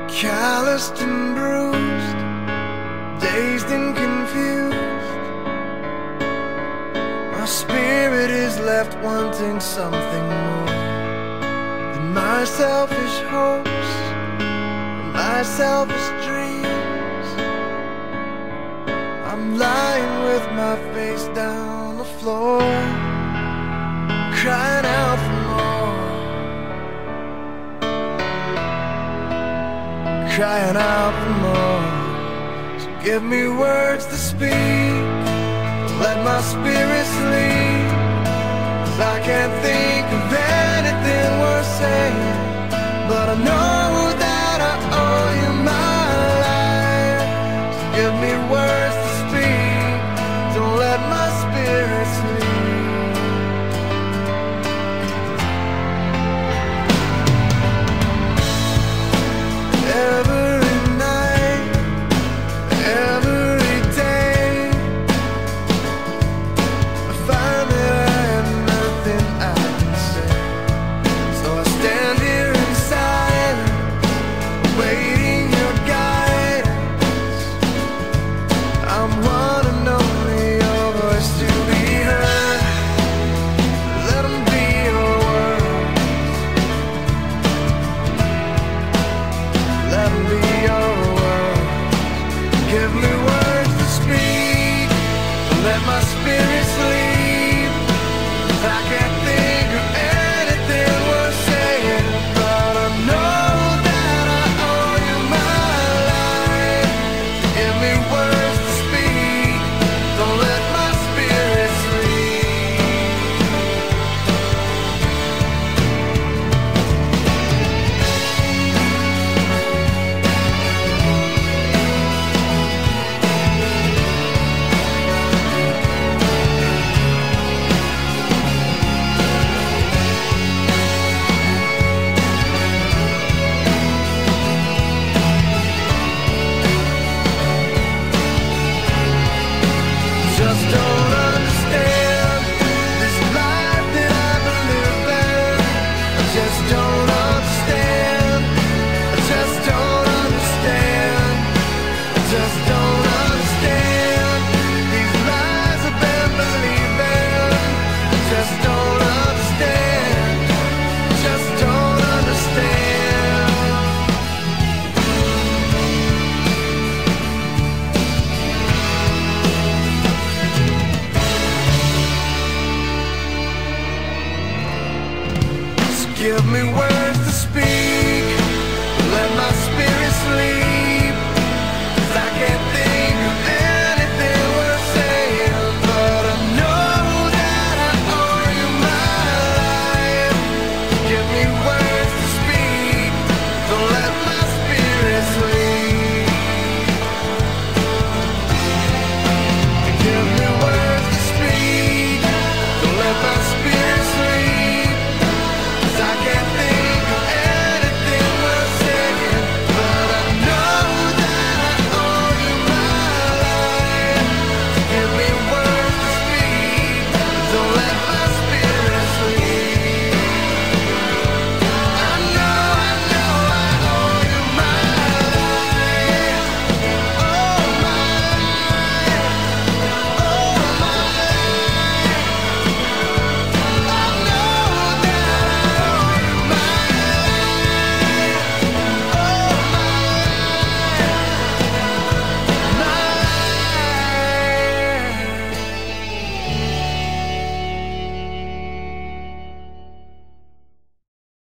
calloused and bruised, dazed and confused. My spirit is left wanting something more than my selfish hopes and my selfish dreams. I'm lying with my face down the floor, crying out for more, crying out for more. So give me words to speak, let my spirit sleep, 'cause I can't think of anything worth saying, but I know